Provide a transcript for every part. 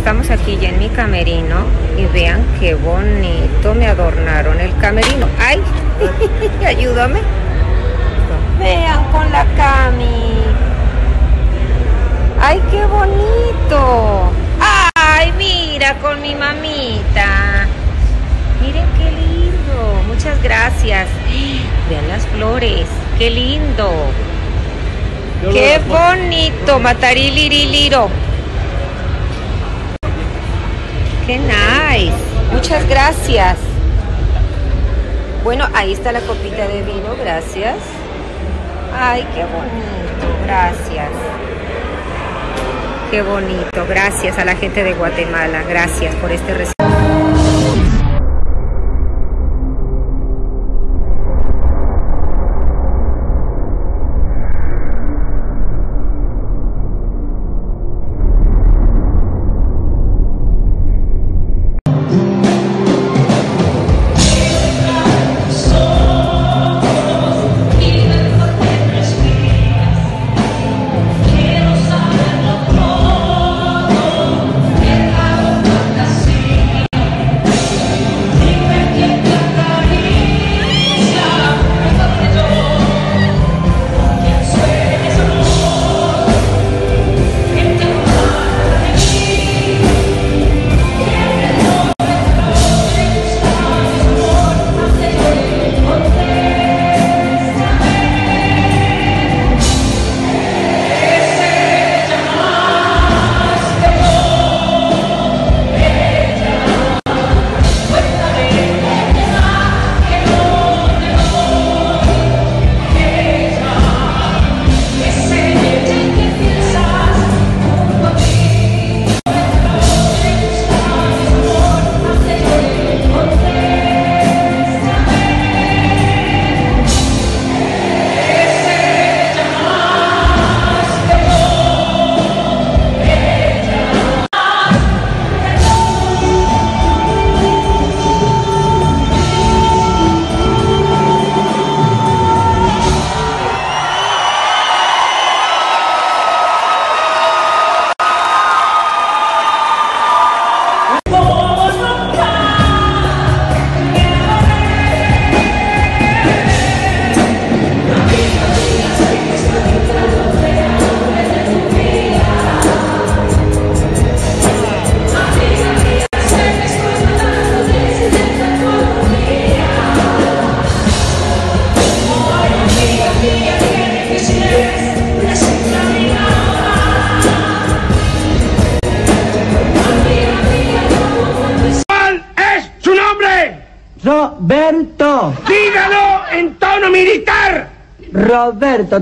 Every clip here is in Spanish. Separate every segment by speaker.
Speaker 1: Estamos aquí ya en mi camerino y vean qué bonito me adornaron el camerino. ¡Ay! Ayúdame. Vean con la Cami. ¡Ay, qué bonito! ¡Ay, mira con mi mamita! Miren qué lindo. Muchas gracias. Vean las flores. ¡Qué lindo! ¡Qué bonito! Matarililiro. ¡Qué nice! Muchas gracias. Bueno, ahí está la copita de vino, gracias. ¡Ay, qué bonito! Gracias. ¡Qué bonito! Gracias a la gente de Guatemala. Gracias por este recibo.
Speaker 2: Roberto.
Speaker 3: ¡Dígalo en tono militar!
Speaker 2: Roberto.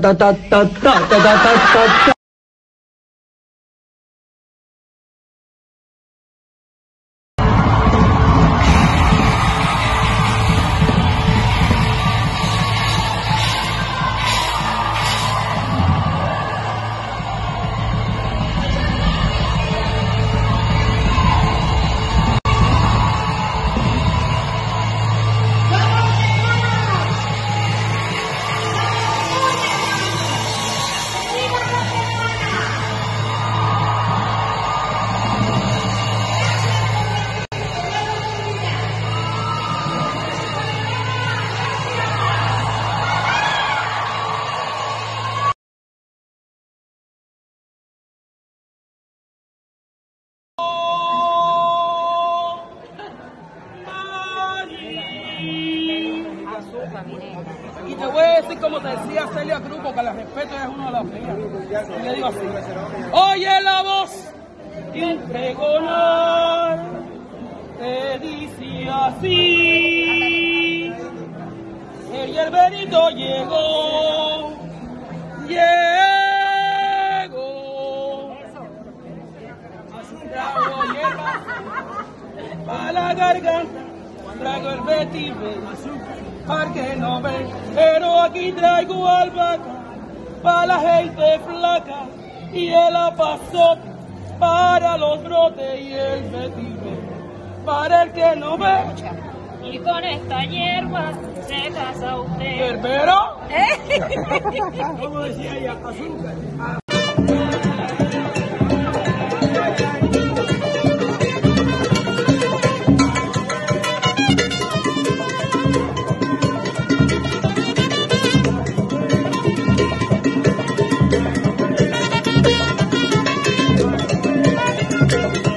Speaker 4: Y te voy a decir como te decía Celia Cruz, porque la respeto, es uno de los míos. Y le digo así: oye la voz impregonar, te dice así. El hierberito llegó, trago hierba para la garganta, trago el vetiver para que no ve, pero aquí traigo albahaca para la gente flaca y el apazote para los brotes y el vetiver para el que no ve.
Speaker 5: Y con esta hierba se casa usted.
Speaker 4: ¿Yerbero? ¿Cómo decía ella? Azúcar.
Speaker 1: Thank you.